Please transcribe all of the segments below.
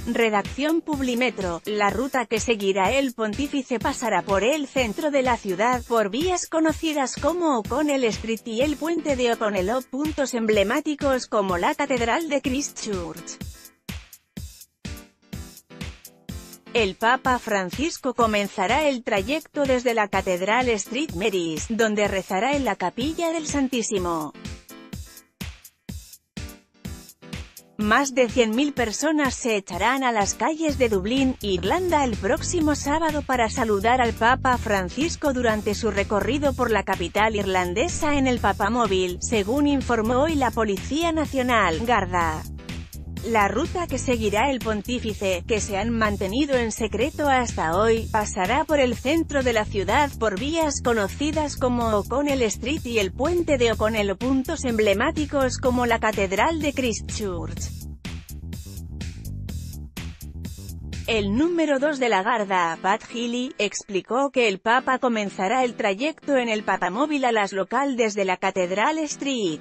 Redacción Publimetro. La ruta que seguirá el pontífice pasará por el centro de la ciudad, por vías conocidas como O'Connell Street y el puente de O'Connell o puntos emblemáticos como la Catedral de Christchurch. El Papa Francisco comenzará el trayecto desde la Catedral St. Mary's, donde rezará en la Capilla del Santísimo. Más de 100.000 personas se echarán a las calles de Dublín, Irlanda el próximo sábado para saludar al Papa Francisco durante su recorrido por la capital irlandesa en el Papamóvil, según informó hoy la Policía Nacional, Garda. La ruta que seguirá el pontífice, que se han mantenido en secreto hasta hoy, pasará por el centro de la ciudad por vías conocidas como O'Connell Street y el puente de O'Connell o puntos emblemáticos como la Catedral de Christchurch. El número 2 de la Garda, Pat Healy, explicó que el Papa comenzará el trayecto en el Papamóvil a las local desde la Catedral Street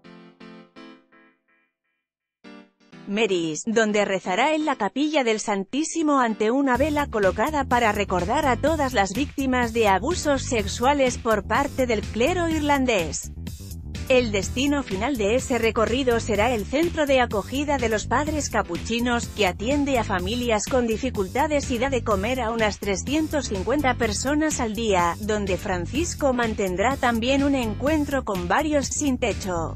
Mary's, donde rezará en la Capilla del Santísimo ante una vela colocada para recordar a todas las víctimas de abusos sexuales por parte del clero irlandés. El destino final de ese recorrido será el centro de acogida de los padres capuchinos, que atiende a familias con dificultades y da de comer a unas 350 personas al día, donde Francisco mantendrá también un encuentro con varios sin techo.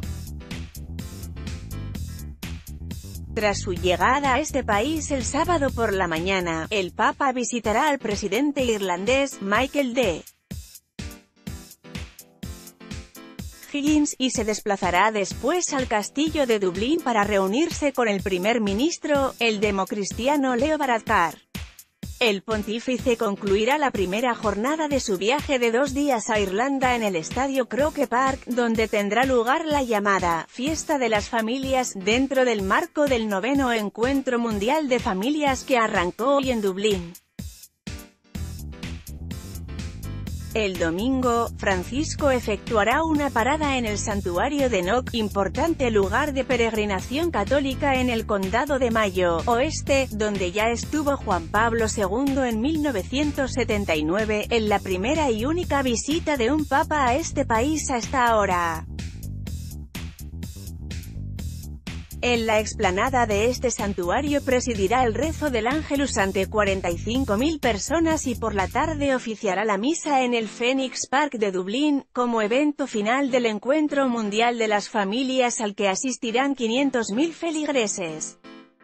Tras su llegada a este país el sábado por la mañana, el Papa visitará al presidente irlandés, Michael D. Higgins, y se desplazará después al castillo de Dublín para reunirse con el primer ministro, el democristiano Leo Varadkar. El pontífice concluirá la primera jornada de su viaje de 2 días a Irlanda en el estadio Croke Park, donde tendrá lugar la llamada «Fiesta de las Familias», dentro del marco del 9º Encuentro Mundial de Familias que arrancó hoy en Dublín. El domingo, Francisco efectuará una parada en el santuario de Knock, importante lugar de peregrinación católica en el Condado de Mayo, Oeste, donde ya estuvo Juan Pablo II en 1979, en la primera y única visita de un papa a este país hasta ahora. En la explanada de este santuario presidirá el rezo del Ángelus ante 45.000 personas y por la tarde oficiará la misa en el Phoenix Park de Dublín, como evento final del Encuentro Mundial de las Familias al que asistirán 500.000 feligreses.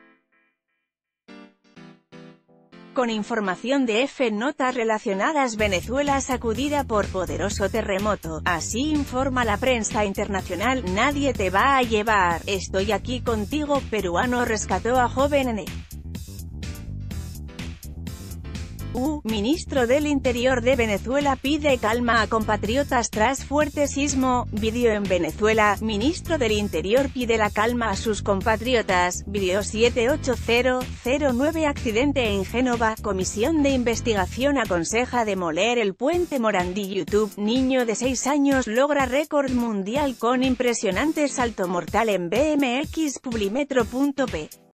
Con información de F notas relacionadas. Venezuela sacudida por poderoso terremoto, así informa la prensa internacional. Nadie te va a llevar, estoy aquí contigo. Peruano rescató a joven en Ministro del Interior de Venezuela pide calma a compatriotas tras fuerte sismo. Vídeo en Venezuela. Ministro del Interior pide la calma a sus compatriotas. Vídeo 78009. Accidente en Génova. Comisión de investigación aconseja demoler el puente Morandi. YouTube. Niño de 6 años logra récord mundial con impresionante salto mortal en BMX. Publimetro.p